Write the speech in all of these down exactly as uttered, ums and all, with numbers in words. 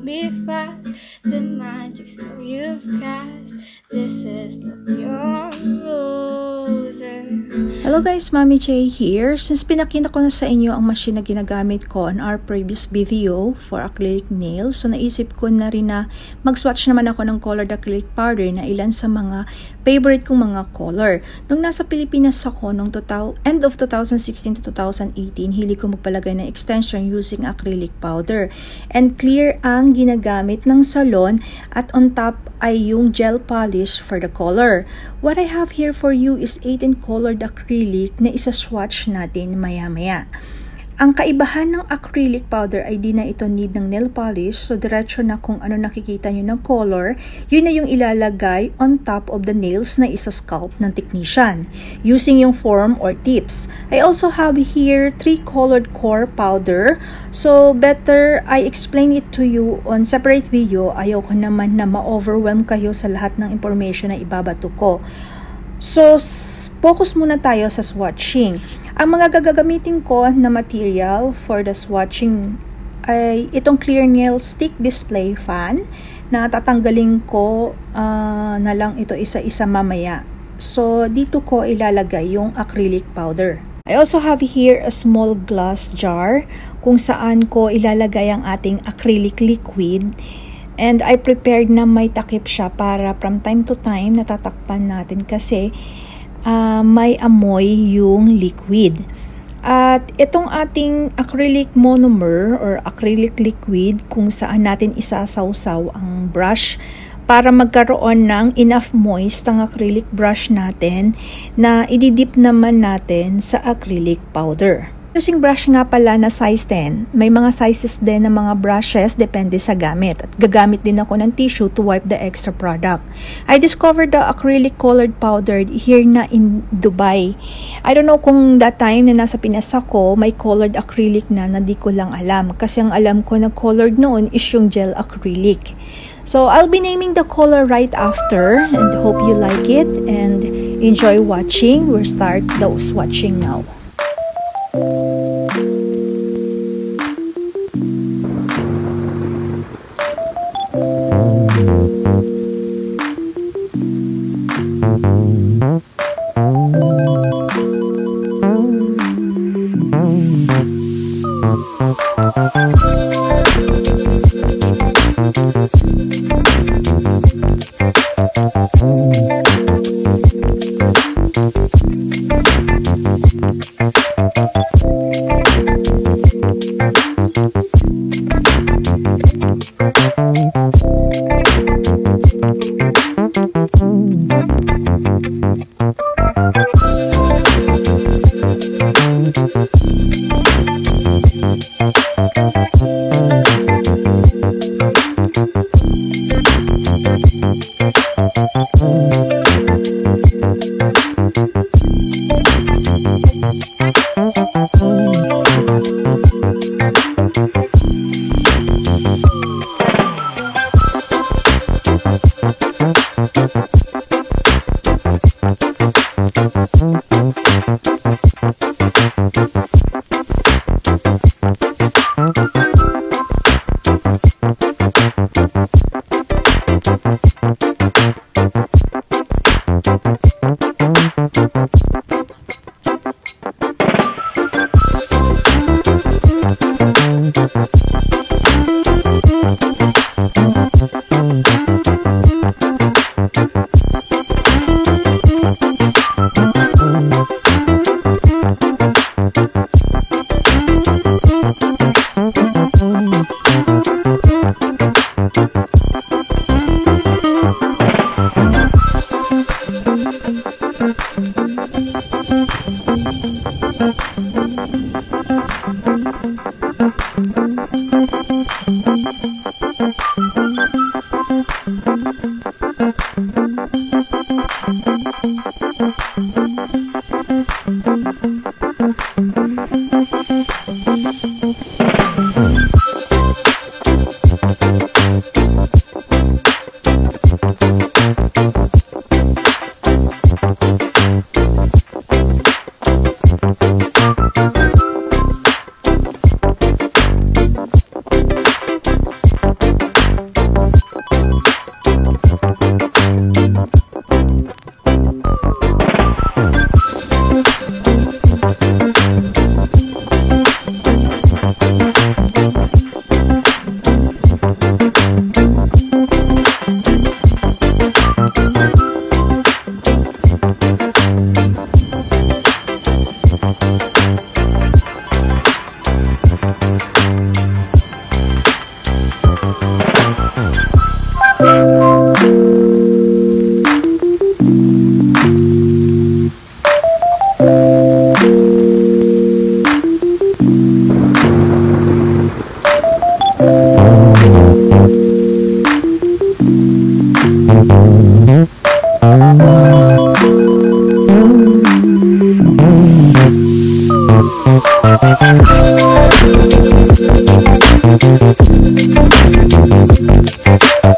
be fast. The magic spell you've cast. This is the young loser. Hello guys, Mami J here. Since pinakita ko na sa inyo ang machine na ginagamit ko on our previous video for acrylic nails, so naisip ko na rin na mag-swatch naman ako ng colored acrylic powder na ilan sa mga favorite kong mga color. Nung nasa Pilipinas ako, nung end of two thousand sixteen to two thousand eighteen, hili ko magpalagay ng extension using acrylic powder. And clear ang ginagamit ng salon at on top ay yung gel polish for the color. What I have here for you is eighteen colored acrylic na isa-swatch natin maya-maya. Ang kaibahan ng acrylic powder ay di na ito need ng nail polish, so diretso na kung ano nakikita nyo ng color, yun na yung ilalagay on top of the nails na isa-scalp ng technician, using yung form or tips. I also have here three colored core powder, so better I explain it to you on separate video. Ayoko naman na ma-overwhelm kayo sa lahat ng information na ibabato ko. So, focus muna tayo sa swatching. Ang mga gagamitin ko na material for the swatching ay itong clear nail stick display fan na tatanggalin ko uh, na lang ito isa-isa mamaya. So, dito ko ilalagay yung acrylic powder. I also have here a small glass jar kung saan ko ilalagay ang ating acrylic liquid. And I prepared na may takip siya para from time to time natatakpan natin kasi uh, may amoy yung liquid. At itong ating acrylic monomer or acrylic liquid kung saan natin isasawsaw ang brush para magkaroon ng enough moist ang acrylic brush natin na ididip naman natin sa acrylic powder. Using brush nga pala na size ten, may mga sizes din ng mga brushes depende sa gamit. At gagamit din ako ng tissue to wipe the extra product. I discovered the acrylic colored powder here na in Dubai. I don't know kung that time na nasa Pinas ako, may colored acrylic na na di ko lang alam. Kasi ang alam ko na colored noon is yung gel acrylic. So I'll be naming the color right after and hope you like it and enjoy watching. We'll start the swatching now.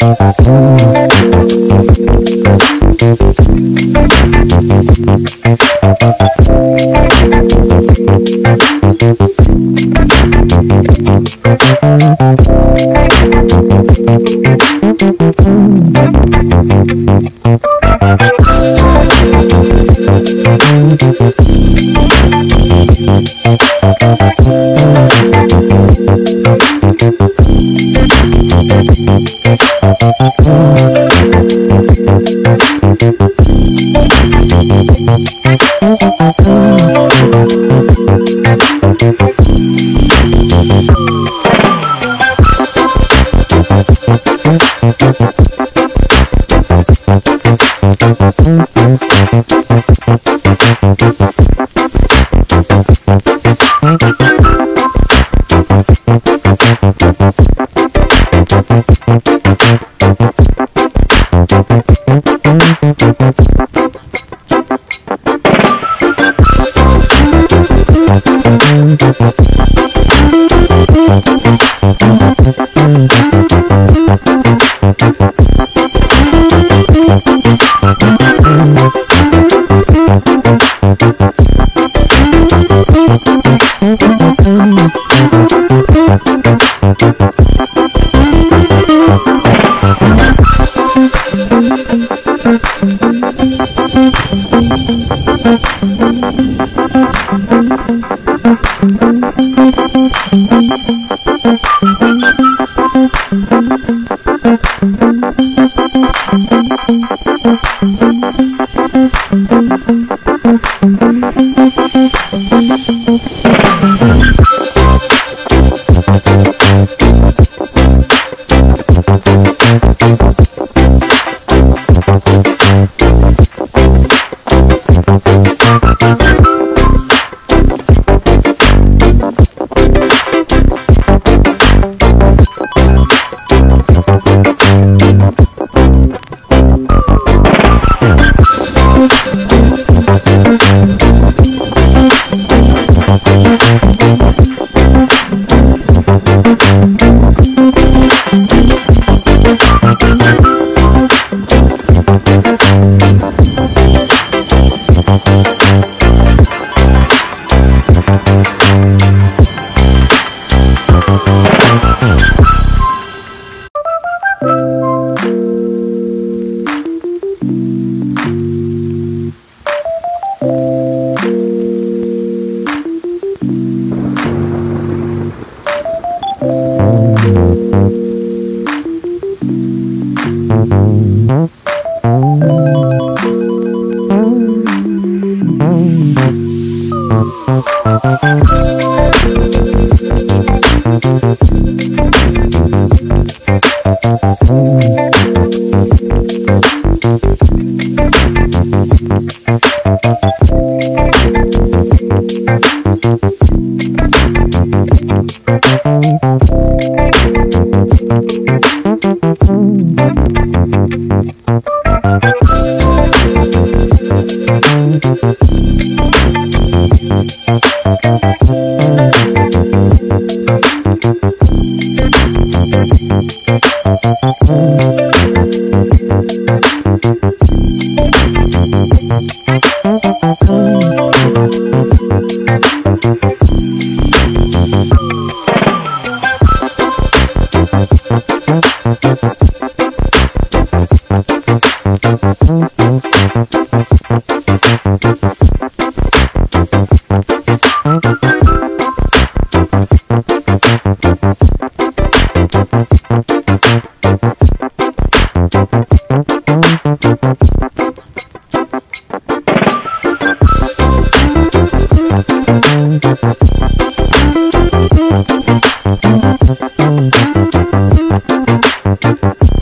Thank you.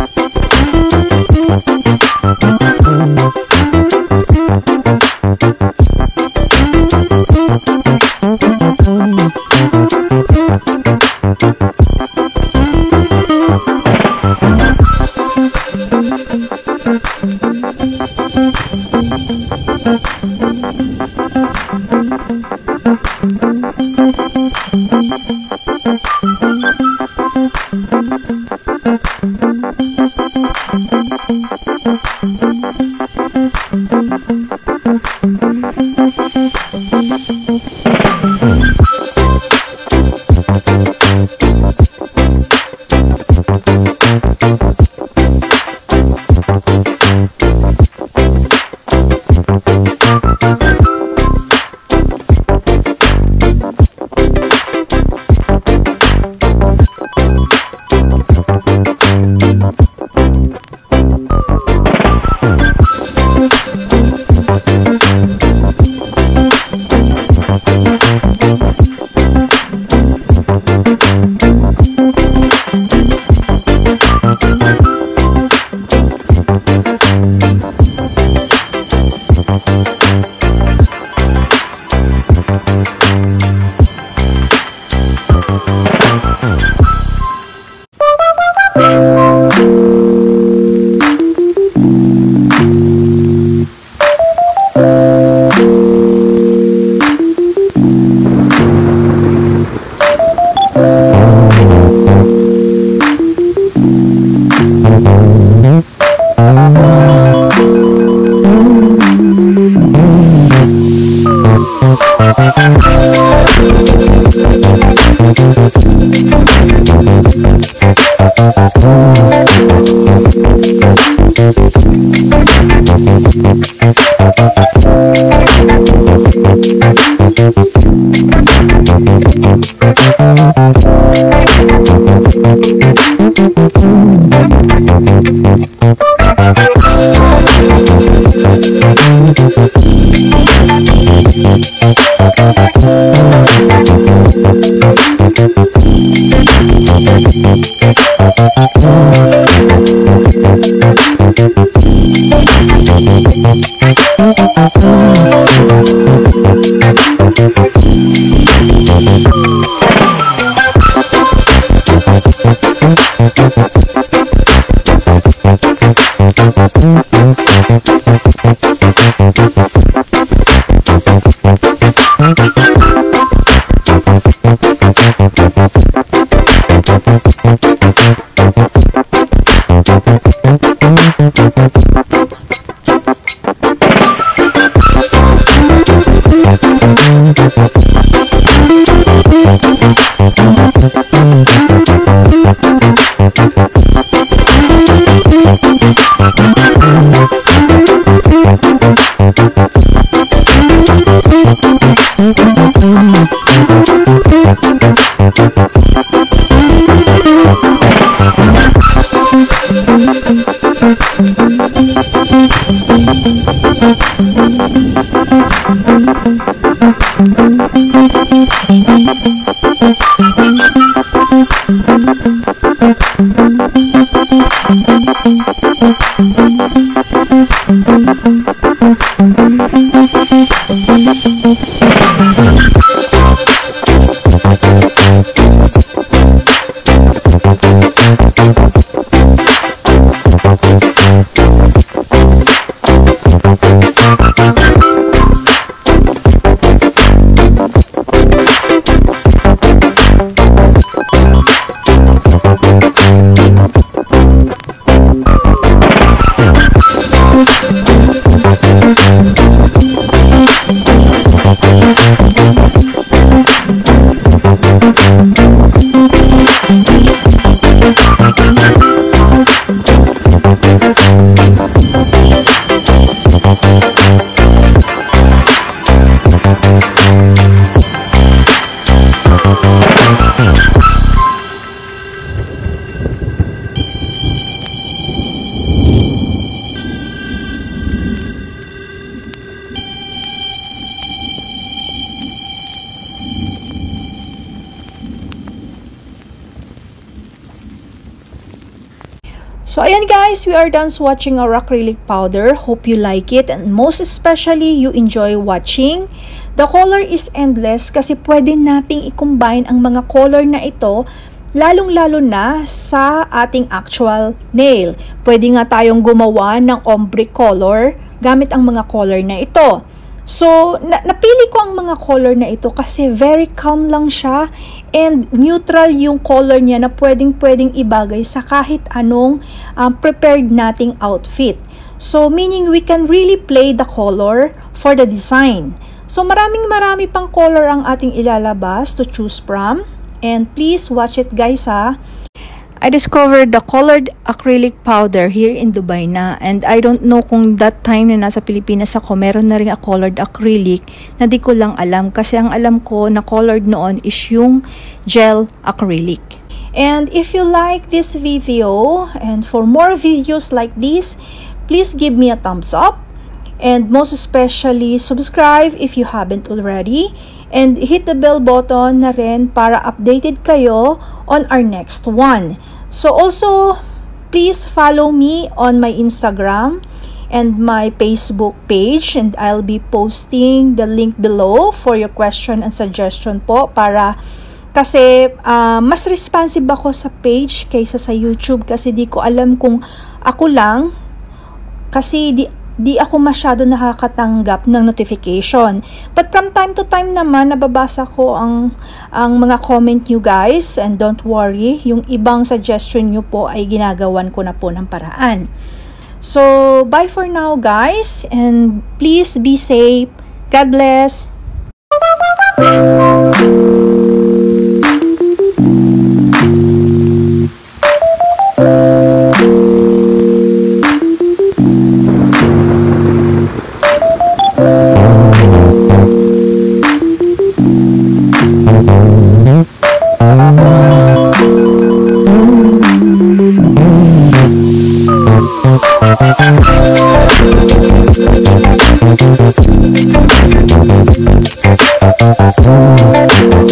So ayan guys, we are done swatching our acrylic powder. Hope you like it and most especially you enjoy watching. The color is endless kasi pwede nating i-combine ang mga color na ito lalong-lalo na sa ating actual nail. Pwede nga tayong gumawa ng ombre color gamit ang mga color na ito. So, na napili ko ang mga color na ito kasi very calm lang siya and neutral yung color niya na pwedeng-pwedeng ibagay sa kahit anong um, prepared nating outfit. So, meaning we can really play the color for the design. So, maraming-marami pang color ang ating ilalabas to choose from. And please watch it guys ha. I discovered the colored acrylic powder here in Dubai na, and I don't know kung that time na nasa Pilipinas ako meron na rin a colored acrylic na di ko lang alam kasi ang alam ko na colored noon is yung gel acrylic. And if you like this video and for more videos like this, please give me a thumbs up and most especially subscribe if you haven't already. And hit the bell button na rin para updated kayo on our next one. So also, please follow me on my Instagram and my Facebook page. And I'll be posting the link below for your question and suggestion po para Kasi uh, mas responsive ako sa page kaysa sa YouTube kasi di ko alam kung ako lang kasi di di ako masyado nakakatanggap ng notification. But from time to time naman nababasa ko ang ang mga comment nyo guys, and don't worry, yung ibang suggestion nyo po ay ginagawan ko na po ng paraan. So bye for now guys, and please be safe. God bless. Thank you.